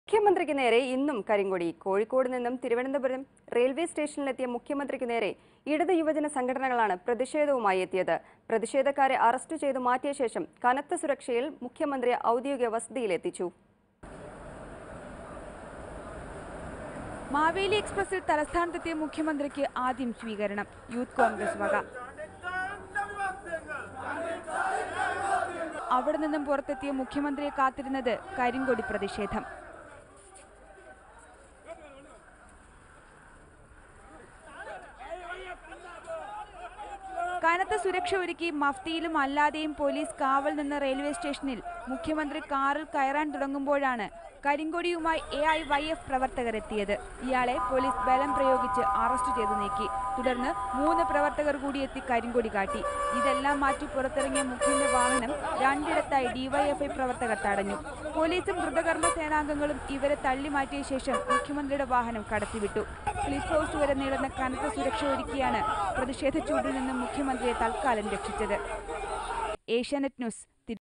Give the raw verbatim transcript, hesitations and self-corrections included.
മുഖ്യമന്ത്രിക്ക് നേരെ ഇന്നും കരിങ്കൊടി. കോഴിക്കോട് നിന്നും തിരുവനന്തപുരം റെയിൽവേ സ്റ്റേഷനിലെത്തിയ മുഖ്യമന്ത്രിക്ക് നേരെ ഇടത് യുവജന സംഘടനകളാണ് പ്രതിഷേധവുമായി എത്തിയത്. പ്രതിഷേധക്കാരെ അറസ്റ്റ് ചെയ്തു മാറ്റിയ ശേഷം കനത്ത സുരക്ഷയിൽ മുഖ്യമന്ത്രിയെ ഔദ്യോഗിക വസതിയിലെത്തിച്ചു. മാവേലി എക്സ്പ്രസിൽ തലസ്ഥാനത്തെത്തിയ മുഖ്യമന്ത്രിക്ക് ആദ്യം സ്വീകരണം. യൂത്ത് കോൺഗ്രസ് വക. അവിടെ നിന്നും പുറത്തെത്തിയ മുഖ്യമന്ത്രിയെ കാത്തിരുന്നത് കരിങ്കൊടി പ്രതിഷേധം. കനത്ത സുരക്ഷ ഒരുക്കി മഫ്തിയിലും അല്ലാതെയും പോലീസ് കാവൽ നിന്ന റെയിൽവേ സ്റ്റേഷനിൽ മുഖ്യമന്ത്രി കാറിൽ കയറാൻ തുടങ്ങുമ്പോഴാണ് കരിങ്കൊടിയുമായി എ ഐ വൈ എഫ് പ്രവർത്തകർ എത്തിയത്. ഇയാളെ പോലീസ് ബലം പ്രയോഗിച്ച് അറസ്റ്റ് ചെയ്തു നീക്കി. തുടർന്ന് മൂന്ന് പ്രവർത്തകർ കൂടി എത്തി കരിങ്കൊടി കാട്ടി. ഇതെല്ലാം മാറ്റി പുറത്തിറങ്ങിയ മുഖ്യന്റെ വാഹനം രണ്ടിടത്തായി ഡിവൈഎഫ്ഐ പ്രവർത്തകർ തടഞ്ഞു. പോലീസും ദ്രുതകർമ്മ സേനാംഗങ്ങളും ഇവരെ തള്ളിമാറ്റിയ ശേഷം മുഖ്യമന്ത്രിയുടെ വാഹനം കടത്തിവിട്ടു. ക്ലിഫ് ഹൗസ് വരെ നീളുന്ന കനത്ത സുരക്ഷ ഒരുക്കിയാണ് പ്രതിഷേധ ചൂടിൽ നിന്നും മുഖ്യമന്ത്രിയെ തൽക്കാലം രക്ഷിച്ചത്. ഏഷ്യാനെറ്റ് ന്യൂസ്